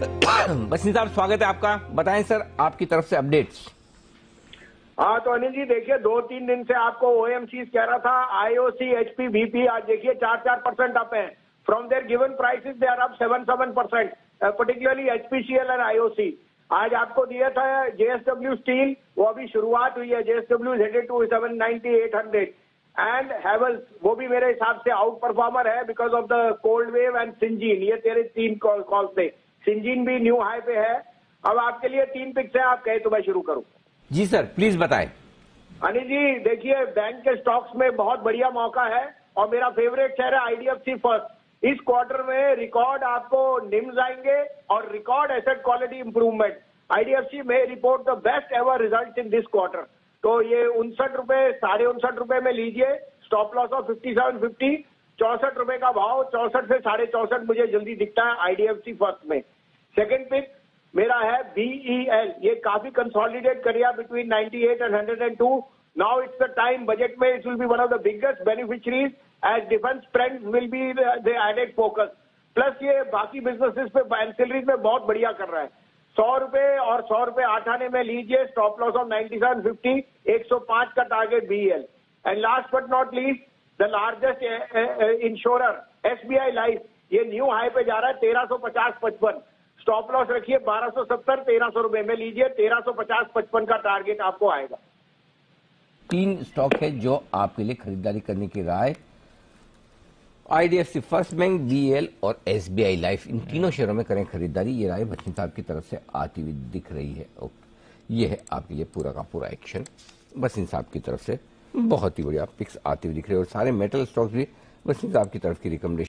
बसिन साहब, स्वागत है आपका। बताएं सर, आपकी तरफ से अपडेट्स। हाँ तो अनिल जी देखिए, 2-3 दिन से आपको ओएमसी कह रहा था, आईओसी, एचपी, वीपी आज देखिए 4% अप है। From there given prices they are up 7%, particularly HPCL and IOC. आज आपको दिया था जेएसडब्ल्यू स्टील, वो अभी शुरुआत हुई है। JSW headed to 790, 800 and Havells, वो भी मेरे हिसाब से आउट परफॉर्मर है because of the cold wave and Syngene. ये तेरे 3 कॉल थे। सिंजीन भी न्यू हाई पे है। अब आपके लिए 3 पिक्स है, आप कहे तो मैं शुरू करूं। जी सर, प्लीज बताएं। अनिल जी देखिए, बैंक के स्टॉक्स में बहुत बढ़िया मौका है और मेरा फेवरेट शेयर है आईडीएफसी फर्स्ट। इस क्वार्टर में रिकॉर्ड आपको निम्स आएंगे और record asset quality improvement. IDFC में report the best ever result in this quarter. तो ये 59 रुपए, 59.5 में लीजिए। स्टॉप लॉस ऑफ 57.50, 64 रुपए का भाव, 64 से 64.5 मुझे जल्दी दिखता है आईडीएफसी फर्स्ट में। सेकेंड पिक मेरा है बीईएल। ये काफी कंसोलिडेट कर रहा between 98 and 102। Now it's the time. Budget में it will be one of the biggest beneficiaries as defence trends will be the added focus. Plus ये बाकी बिजनेसेस पे एंसिलरीज में बहुत बढ़िया कर रहा है। 100 रुपए और 100 रुपए 8 आने में लीजिए। स्टॉप लॉस ऑफ 97.50, 105 का target BEL. And last but not least, the largest insurer SBI Life, ये न्यू हाई पे जा रहा है 1350-55। स्टॉप लॉस रखिए 1270, 1300 रुपए में लीजिए। 1350-55 का टारगेट आपको आएगा। 3 स्टॉक है जो आपके लिए खरीदारी करने की राय, आईडीएफसी फर्स्ट बैंक, बीएल और एसबीआई लाइफ। इन तीनों शेयरों में करें खरीदारी। ये राय बच्चन साहब की तरफ से आती हुई दिख रही है। ओके, ये है आपके लिए पूरा का पूरा एक्शन बसिन साहब की तरफ से। बहुत ही बढ़िया पिक्स आती हुई दिख रही है और सारे मेटल स्टॉक्स भी बसिन साहब की तरफ की रिकमेंडेशन